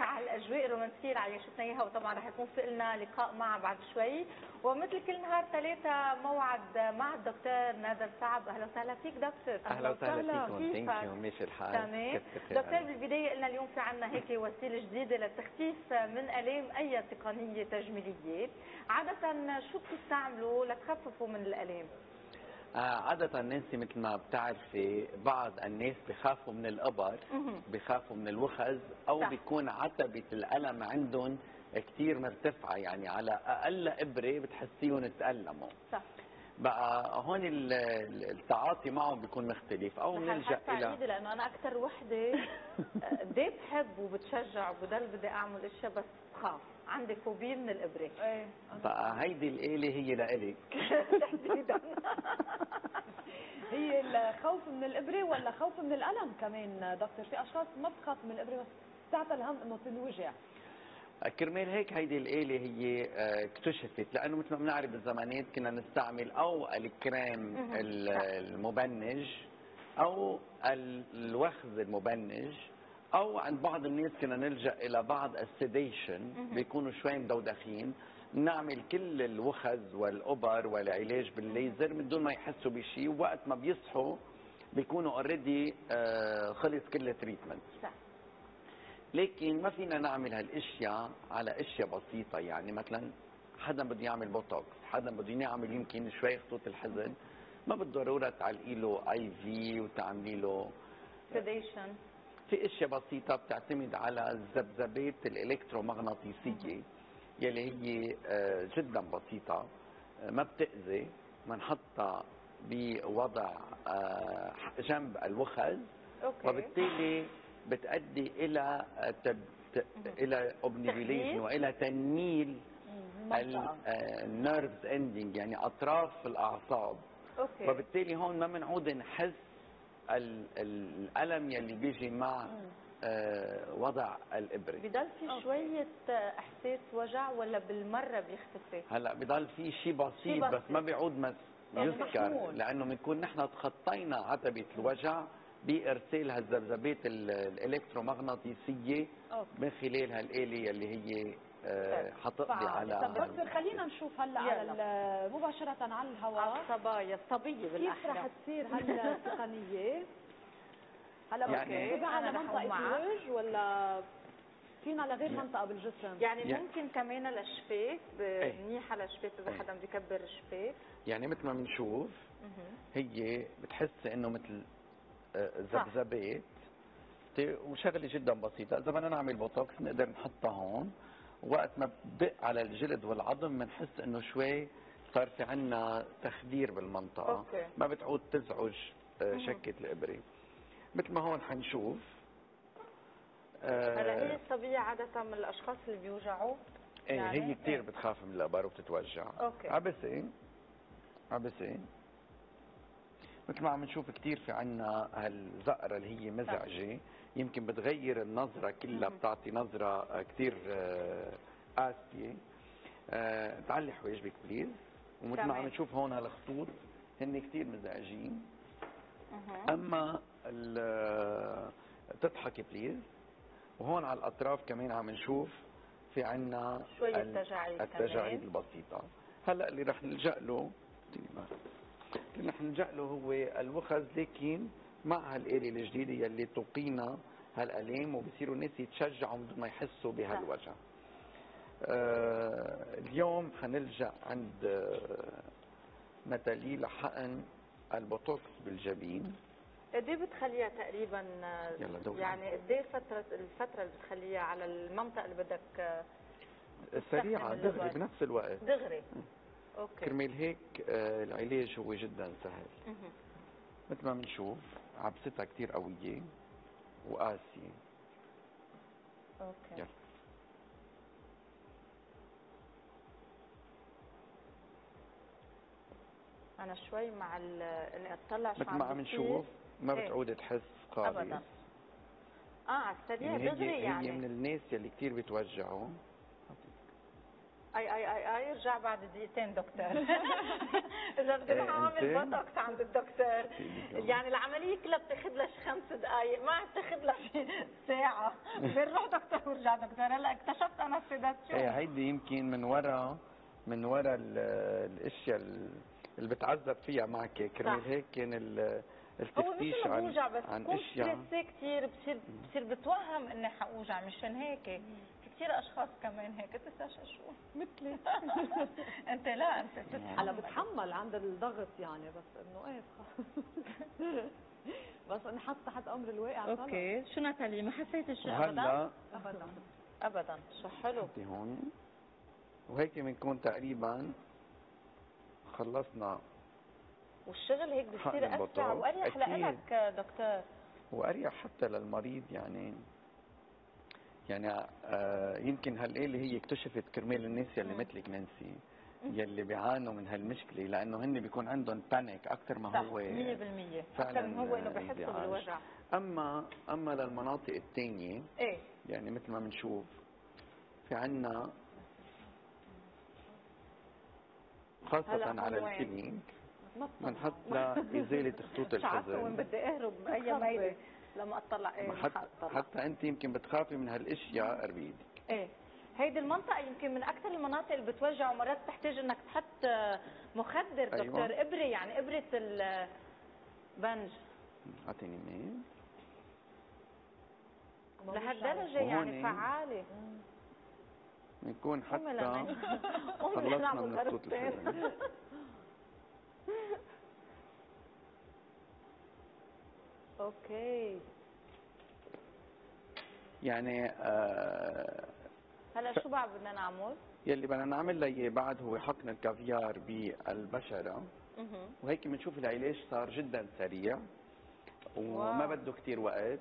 على الاجواء الرومانسيه اللي عايشتنا اياها، وطبعا رح يكون في لنا لقاء معها بعد شوي. ومثل كل نهار ثلاثة موعد مع الدكتور نادر صعب. اهلا وسهلا فيك دكتور. اهلا وسهلا فيكم. ثانك يو. ماشي الحال؟ تمام دكتور. بالبدايه قلنا اليوم في عندنا هيك وسيله جديده للتخفيف من الام اي تقنيه تجميليه. عاده شو بتستعملوا لتخففوا من الالام؟ عادة نانسي مثل ما بتعرفي بعض الناس بخافوا من الإبر، بخافوا من الوخز، أو بيكون عتبة الألم عندهم كثير مرتفعة، يعني على أقل إبرة بتحسيهم تألموا. صح. بقى هون التعاطي معهم بيكون مختلف، أو بنلجأ إلى لأنه أنا أكثر وحدة قد بحب وبتشجع وبضل بدي أعمل أشياء بس بخاف، عندي فوبيا من الإبرة. ايه بقى هيدي الآلة هي لإلك تحديدا. هي الخوف من الإبرة ولا خوف من الألم كمان دكتور؟ في أشخاص ما بتخاف من الإبرة بس بتعطى الهم إنه تنوجع. كرمال هيك هيدي الآلة هي اكتشفت، لأنه مثل ما بنعرف بالزمانات كنا نستعمل أو الكريم المبنج أو الوخز المبنج، أو عند بعض الناس كنا نلجأ إلى بعض السيديشن بيكونوا شوي مدودخين، نعمل كل الوخز والأبر والعلاج بالليزر من دون ما يحسوا بشيء، ووقت ما بيصحوا بيكونوا اوريدي خلص كل التريتمنت. لكن ما فينا نعمل هالاشياء على اشياء بسيطه، يعني مثلا حدا بده يعمل بوتوكس، حدا بده يعمل يمكن شوي خطوط الحزن، ما بالضروره تعلقي له اي في وتعملي له سيديشن. في اشياء بسيطه بتعتمد على الذبذبات الالكترومغناطيسيه يلي هي جدا بسيطه، ما بتاذي، بنحطها بوضع جنب الوخز، وبالتالي بتؤدي الى الى اوبنيفيليشن والى تنميل النيرفز اندنج، يعني اطراف الاعصاب. وبالتالي هون ما بنعود نحس الالم يلي بيجي مع وضع الابره. بضل في شويه احساس وجع ولا بالمره بيختفي؟ هلا بضل في شيء بسيط بس ما بيعود يذكر، لانه بنكون نحن تخطينا عتبه الوجع بارسال هالذبذبات الالكترومغناطيسيه من خلال هالاله اللي هي حتقضي على. طب دكتور خلينا نشوف هلا على مباشره على الهواء الصبايا الصبيه بالاحرى كيف رح تصير هالتقنيه. هلا يعني بتكون على منطقه الوجه ولا فينا لغير منطقه بالجسم؟ يعني ممكن كمان الشفاف منيحه للشفاف اذا حدا بده يكبر الشفاف. يعني مثل ما بنشوف هي بتحس انه مثل ذبذبات، وشغله جدا بسيطه. اذا بدنا نعمل بوتوكس بنقدر نحطها هون، وقت ما بدق على الجلد والعظم بنحس انه شوي صار في عندنا تخدير بالمنطقه. ما بتعود تزعج شكه الابره مثل ما هون حنشوف. هلا هي الصبيه عاده من الاشخاص اللي بيوجعوا، يعني هي كثير بتخاف من الابر وبتتوجع. عبسي مثل ما عم نشوف كثير في عنا هالزقره اللي هي مزعجه، يمكن بتغير النظره كلها، بتعطي نظره كثير قاسيه. تعلي حواجبك بليز. ومثل ما عم نشوف هون هالخطوط هن كثير مزعجين. اما تضحكي بليز. وهون على الاطراف كمان عم نشوف في عنا شويه التجاعيد البسيطه. هلا اللي رح نلجا له هو الوخز، لكن مع هالآلة الجديدة يلي تقينا هالآلام، وبصيروا الناس يتشجعوا بدون ما يحسوا بهالوجع. اليوم حنلجأ عند ناتالي لحقن البوتوكس بالجبين. قد ايه بتخليها تقريبا؟ يعني قد ايه الفترة اللي بتخليها على المنطقة اللي بدك سريعة دغري بنفس الوقت؟ دغري. اوكي. كرمال هيك العلاج هو جدا سهل. مثل ما بنشوف عبستها كثير قوية وقاسية. اوكي. يلا. انا شوي مع اني اطلع شو مثل ما عم نشوف ما بتعود تحس خالص ابدا. على السريع دغري. يعني هي من الناس يلي كثير بتوجعوا. اي ارجع بعد دقيقتين دكتور. اذا بدي اروح اعمل بوتوكس عند الدكتور، يعني العمليه كلها بتاخذ لها 5 دقائق، ما عم تاخذ لها ساعة بنروح دكتور ورجع دكتور. هلا اكتشفت انا السيداتيون. ايه هيدي يمكن من ورا الاشياء اللي بتعذب فيها معك، كرمال هيك كان هو التفتيش مثل ما بوجع، بس عن بكون اشياء. ستريسي كثير، بصير بتوهم اني حوجع. مشان هيك في كثير اشخاص كمان هيك تساشا شو مثلي. انت لا انت هلا بتتحمل. بتحمل عند الضغط يعني، بس انه ايه بس انحط تحت امر الواقع. اوكي شو ناتالي، ما حسيت شيء وهلا ابدا ابدا. شو حلو. حطي هون، وهيك بنكون تقريبا خلصنا. والشغل هيك بصير حقن اسرع البطاقة. واريح أكيد. لإلك دكتور. واريح حتى للمريض يعني. يمكن هالليله هي اكتشفت كرمال الناس يلي مثلك نانسي، يلي بيعانوا من هالمشكله، لانه هن بيكون عندهم بانيك اكثر ما هو 100% فعلا اكثر من هو انه بحسوا انزعاج. بالوجع. اما للمناطق الثانيه ايه يعني مثل ما بنشوف في عنا خاصة على الكلينج بنحط لإزالة خطوط مش عارفه وين الحزن. بدي اهرب باي ميله لما اطلع. ايه حتى انت يمكن بتخافي من هالاشياء اربيدك. ايه هيدي المنطقة يمكن من أكثر المناطق اللي بتوجع، ومرات تحتاج إنك تحط مخدر دكتور. أيوة. إبرة يعني إبرة البنج. أعطيني ميل. لهالدرجة يعني فعالة. بنكون حتى خلصنا من خطوط الحزن. اوكي يعني هلا شو بعد بدنا نعمل؟ يلي بدنا نعمل له اياه بعد هو حقن الكافيار بالبشره، وهيك بنشوف العلاج صار جدا سريع وما بده كثير وقت،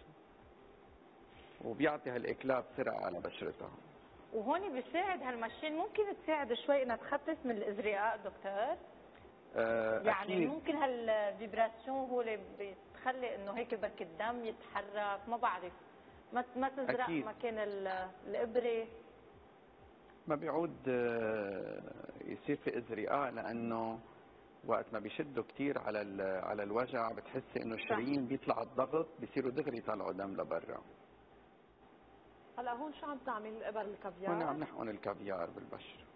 وبيعطي هالاكلاب بسرعه على بشرتها. وهون بيساعد هالماشين، ممكن تساعد شوي انها تخفف من الازرقاء دكتور؟ يعني أكيد. ممكن هالفيبراسيون هو اللي بتخلي انه هيك برك الدم يتحرك، ما بعرف، ما تزرق أكيد. مكان الابره، ما بيعود يصير في ازرقاء، لانه وقت ما بيشدوا كثير على الوجع بتحسي انه الشرايين بيطلع الضغط بيصيروا دغري يطلعوا دم لبرا. هلا هون شو عم تعمل؟ الابر الكافيار؟ هون عم نحقن الكافيار بالبشره.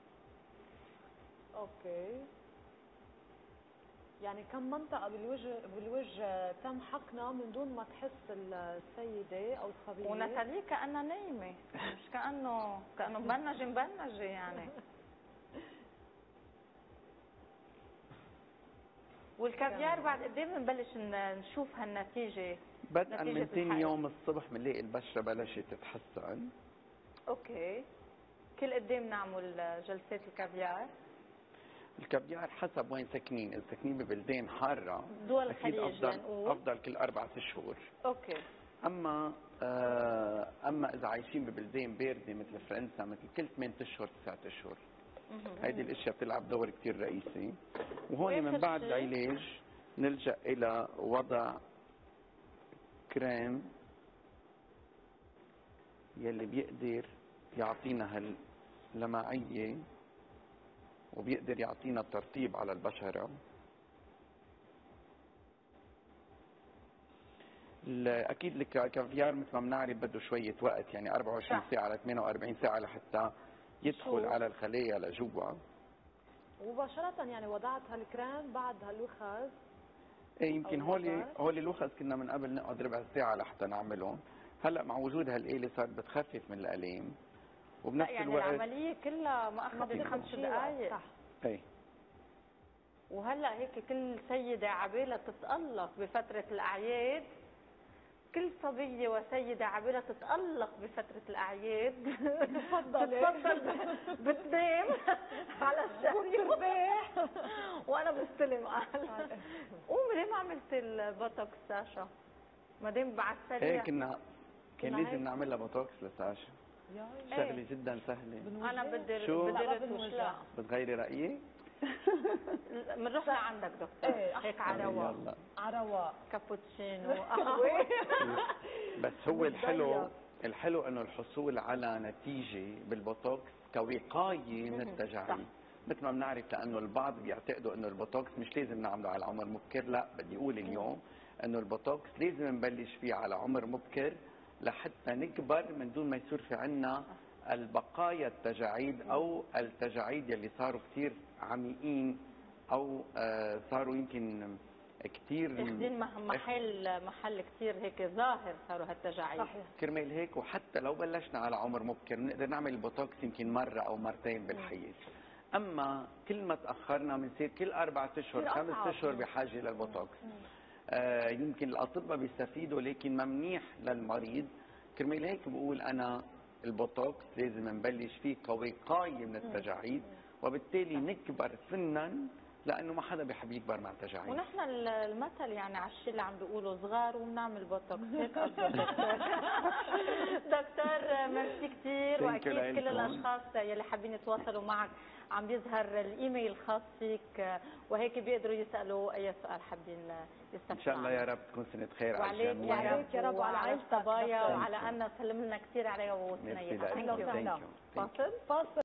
اوكي. يعني كم منطقة بالوجه تم حقنها من دون ما تحس السيدة او الصبية؟ وناتالي كأنها نايمة، مش كأنه مبنجة يعني. والكافيار بعد قد ايه بنبلش نشوف هالنتيجة؟ بدءا من ثاني يوم الصبح بنلاقي البشره بلشت تتحسن. اوكي. كل قد ايه بنعمل جلسات الكافيار؟ الكافيار حسب وين ساكنين، اذا ساكنين ببلدان حاره دول اكيد الخليج افضل كل 4 اشهر. اوكي. اما اذا عايشين ببلدان بارده مثل فرنسا مثل كل 8 اشهر 9 اشهر. هيدي الاشياء بتلعب دور كثير رئيسي. وهون من بعد العلاج نلجا الى وضع كريم يلي بيقدر يعطينا هاللمعيه وبيقدر يعطينا ترطيب على البشره. اكيد الكافيار مثل ما بنعرف بده شويه وقت، يعني 24 ساعه ل 48 ساعه لحتى يدخل على الخلايا لجوا. مباشرة يعني وضعت هالكريم بعد هالوخز؟ ايه يمكن هولي الوخز كنا من قبل نقعد ربع ساعه لحتى نعملهم، هلا مع وجود هالآلة صارت بتخفف من الالام وبنفس يعني الوقت العملية كلها ما اخذت 5 دقائق. صح. ايه. وهلا هيك كل سيدة عبالها تتألق بفترة الأعياد، كل صبية وسيدة عبالها تتألق بفترة الأعياد تفضل بتنام على الشهر وأنا بستلم قال قومي ليه ما عملت البوتوكس ساشا؟ ما دام بعد سريع. ايه كان لازم نعمل لها بوتوكس لساشا. شغلة جدا سهلة. أنا بدي لا بتغيري رأيي؟ بنروح لعندك دكتور. هيك على رواق. على رواق. كابوتشينو قهوة. بس هو الحلو انه الحصول على نتيجة بالبوتوكس كوقاية من التجاعيد. مثل ما بنعرف، لانه البعض بيعتقدوا انه البوتوكس مش لازم نعمله على عمر مبكر، لا بدي اقول اليوم انه البوتوكس لازم نبلش فيه على عمر مبكر لحتى نكبر من دون ما يصير في عنا البقايا التجاعيد او التجاعيد يلي صاروا كثير عميقين او صاروا يمكن كثير اخذين محل كثير هيك ظاهر صاروا هالتجاعيد. صحيح. كرمال هيك وحتى لو بلشنا على عمر مبكر بنقدر نعمل البوتوكس يمكن مره او مرتين بالحياه. اما كل ما تاخرنا بنصير كل 4 اشهر 5 اشهر بحاجه للبوتوكس. يمكن الاطباء بيستفيدوا لكن ما منيح للمريض. كرمال هيك بقول انا البوتوكس لازم نبلش فيه كوقايه من التجاعيد، وبالتالي نكبر سنا لانه ما حدا بيحب يكبر مع التجاعيد. ونحن المثل يعني على الشيء اللي عم بيقولوا صغار وبنعمل بوتوكس هيك قصدك دكتور. دكتور ميرسي كثير، واكيد كل الاشخاص يلي حابين يتواصلوا معك عم بيظهر الايميل الخاص فيك وهيك بيقدروا يسالوا اي سؤال حابين يستفسروا. ان شاء الله يا رب تكون سنه خير على الجميع. وعليك يا رب وعلى عائلتك صبايا وعلى أن سلم لنا كثير عليها ووصلنا اياها. فاصل.